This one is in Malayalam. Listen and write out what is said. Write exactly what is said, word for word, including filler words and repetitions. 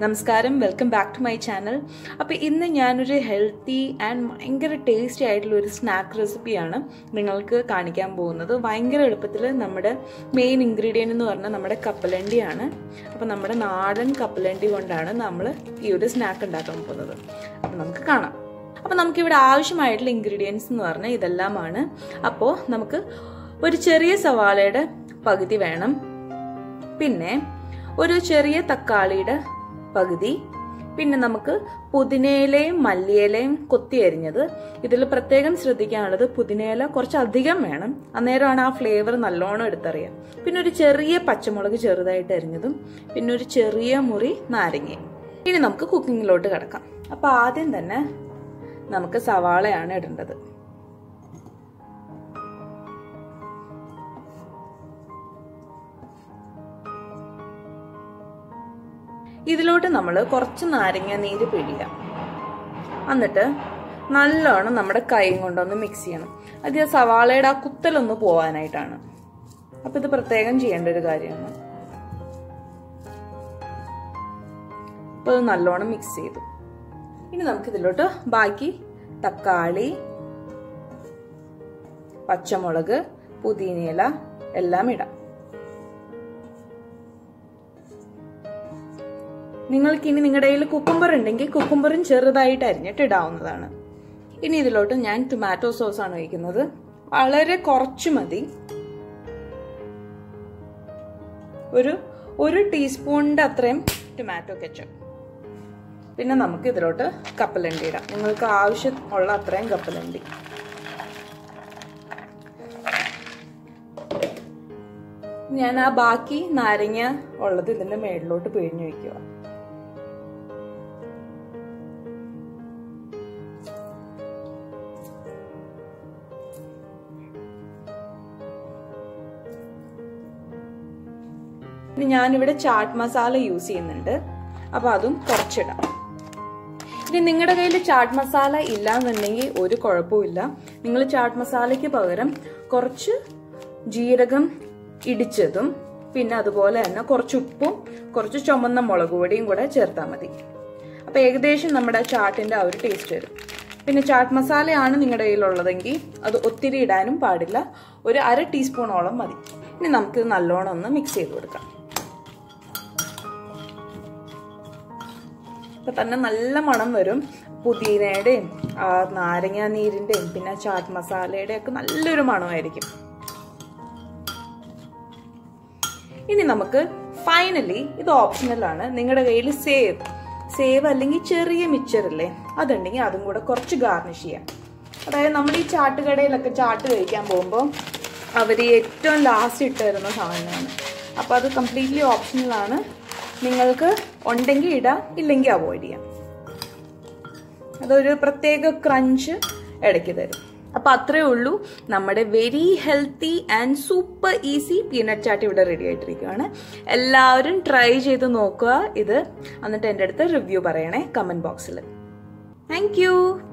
നമസ്കാരം, welcome back to my channel. അപ്പോൾ ഇന്ന് ഞാനൊരു ഹെൽത്തി ആൻഡ് ഭയങ്കര ടേസ്റ്റി ആയിട്ടുള്ള ഒരു സ്നാക്ക് റെസിപ്പിയാണ് നിങ്ങൾക്ക് കാണിക്കാൻ പോകുന്നത്. ഭയങ്കര എളുപ്പത്തിൽ നമ്മുടെ മെയിൻ ഇൻഗ്രീഡിയൻ്റ് എന്ന് പറഞ്ഞാൽ നമ്മുടെ കപ്പലണ്ടിയാണ്. അപ്പോൾ നമ്മുടെ നാടൻ കപ്പലണ്ടി കൊണ്ടാണ് നമ്മൾ ഈ ഒരു സ്നാക്ക് ഉണ്ടാക്കാൻ പോകുന്നത്. അപ്പോൾ നമുക്ക് കാണാം. അപ്പോൾ നമുക്കിവിടെ ആവശ്യമായിട്ടുള്ള ഇൻഗ്രീഡിയൻസ് എന്ന് പറഞ്ഞാൽ ഇതെല്ലാമാണ്. അപ്പോൾ നമുക്ക് ഒരു ചെറിയ സവാളയുടെ പകുതി വേണം, പിന്നെ ഒരു ചെറിയ തക്കാളിയുടെ പകുതി, പിന്നെ നമുക്ക് പുതിനയിലയും മല്ലിയിലയും കൊത്തി അരിഞ്ഞത്. ഇതിൽ പ്രത്യേകം ശ്രദ്ധിക്കാനുള്ളത് പുതിനയില കുറച്ച് അധികം വേണം, അന്നേരമാണ് ആ ഫ്ലേവർ നല്ലോണം എടുത്തറിയാം. പിന്നെ ഒരു ചെറിയ പച്ചമുളക് ചെറുതായിട്ട് അരിഞ്ഞതും, പിന്നെ ഒരു ചെറിയ മുറി നാരങ്ങയും. ഇനി നമുക്ക് കുക്കിങ്ങിലോട്ട് കിടക്കാം. അപ്പൊ ആദ്യം തന്നെ നമുക്ക് സവാളയാണ് ഇടേണ്ടത്. ഇതിലോട്ട് നമ്മൾ കുറച്ച് നാരങ്ങ നീര് പിഴിയാം. എന്നിട്ട് നല്ലോണം നമ്മുടെ കൈ കൊണ്ടൊന്ന് മിക്സ് ചെയ്യണം. അത് സവാളയുടെ ആ കുത്തലൊന്ന് പോവാനായിട്ടാണ്. അപ്പൊ ഇത് പ്രത്യേകം ചെയ്യേണ്ട ഒരു കാര്യമാണ്. അപ്പൊ ഇത് നല്ലോണം മിക്സ് ചെയ്തു. ഇനി നമുക്ക് ഇതിലോട്ട് ബാക്കി തക്കാളി, പച്ചമുളക്, പുതിനയില എല്ലാം ഇടാം. നിങ്ങൾക്ക് ഇനി നിങ്ങളുടെ കയ്യിൽ കുക്കുംബർ ഉണ്ടെങ്കിൽ കുക്കുംബറും ചെറുതായിട്ട് അരിഞ്ഞിട്ട് ഇടാവുന്നതാണ്. ഇനി ഇതിലോട്ട് ഞാൻ ടൊമാറ്റോ സോസ് ആണ് ഒഴിക്കുന്നത്. വളരെ കുറച്ച് മതി, ഒരു ഒരു ടീസ്പൂണിന്റെ അത്രയും ടൊമാറ്റോ കെച്ചപ്പ്. പിന്നെ നമുക്ക് ഇതിലോട്ട് കപ്പലണ്ടി ഇടാം. നിങ്ങൾക്ക് ആവശ്യമുള്ള അത്രയും കപ്പലണ്ടി. ഞാൻ ആ ബാക്കി നാരങ്ങ ഉള്ളത് ഇതിന്റെ മേളിലോട്ട് പിഴിഞ്ഞു വയ്ക്കുക. ഇനി ഞാനിവിടെ ചാട്ട് മസാല യൂസ് ചെയ്യുന്നുണ്ട്, അപ്പൊ അതും കുറച്ചിടാം. ഇനി നിങ്ങളുടെ കയ്യിൽ ചാട്ട് മസാല ഇല്ല എന്നുണ്ടെങ്കിൽ ഒരു കുഴപ്പമില്ല. നിങ്ങൾ ചാട്ട് മസാലയ്ക്ക് പകരം കുറച്ച് ജീരകം ഇടിച്ചതും, പിന്നെ അതുപോലെ തന്നെ കുറച്ച് ഉപ്പും കുറച്ച് ചുമന്ന മുളക് പൊടിയും കൂടെ ചേർത്താൽ മതി. അപ്പൊ ഏകദേശം നമ്മുടെ ചാട്ടിന്റെ ആ ഒരു ടേസ്റ്റ് വരും. പിന്നെ ചാട്ട് മസാലയാണ് നിങ്ങളുടെ കയ്യിലുള്ളതെങ്കിൽ അത് ഒത്തിരി ഇടാനും പാടില്ല, ഒരു അര ടീസ്പൂണോളം മതി. ഇനി നമുക്ക് നല്ലോണം ഒന്ന് മിക്സ് ചെയ്ത് കൊടുക്കാം. അപ്പൊ തന്നെ നല്ല മണം വരും. പുതിനയുടെയും ആ നാരങ്ങ നീരിന്റെയും പിന്നെ ചാട്ട് മസാലയുടെ ഒക്കെ നല്ലൊരു മണമായിരിക്കും. ഇനി നമുക്ക് ഫൈനലി, ഇത് ഓപ്ഷണൽ ആണ്, നിങ്ങളുടെ കയ്യിൽ സേവ് സേവ് അല്ലെങ്കിൽ ചെറിയ മിച്ചറില്ലേ അതുണ്ടെങ്കിൽ അതും കൂടെ കുറച്ച് ഗാർണിഷ് ചെയ്യാം. അതായത് നമ്മൾ ഈ ചാട്ടുകടയിലൊക്കെ ചാട്ട് കഴിക്കാൻ പോകുമ്പോൾ അവർ ഏറ്റവും ലാസ്റ്റ് ഇട്ട് തരുന്ന സാധനമാണ്. അപ്പോൾ അത് കംപ്ലീറ്റ്ലി ഓപ്ഷണൽ ആണ്. നിങ്ങൾക്ക് ഉണ്ടെങ്കിൽ ഇടാം, ഇല്ലെങ്കിൽ അവോയ്ഡ് ചെയ്യാം. അതൊരു പ്രത്യേക ക്രഞ്ച് ഇടയ്ക്ക് തരും. അപ്പൊ അത്രേ ഉള്ളൂ, നമ്മുടെ very healthy and super easy peanut chaat ഇവിടെ റെഡി ആയിട്ടിരിക്കുകയാണ്. എല്ലാവരും ട്രൈ ചെയ്ത് നോക്കുക ഇത്, എന്നിട്ട് എൻ്റെ അടുത്ത് റിവ്യൂ പറയണേ കമന്റ് ബോക്സിൽ. Thank U.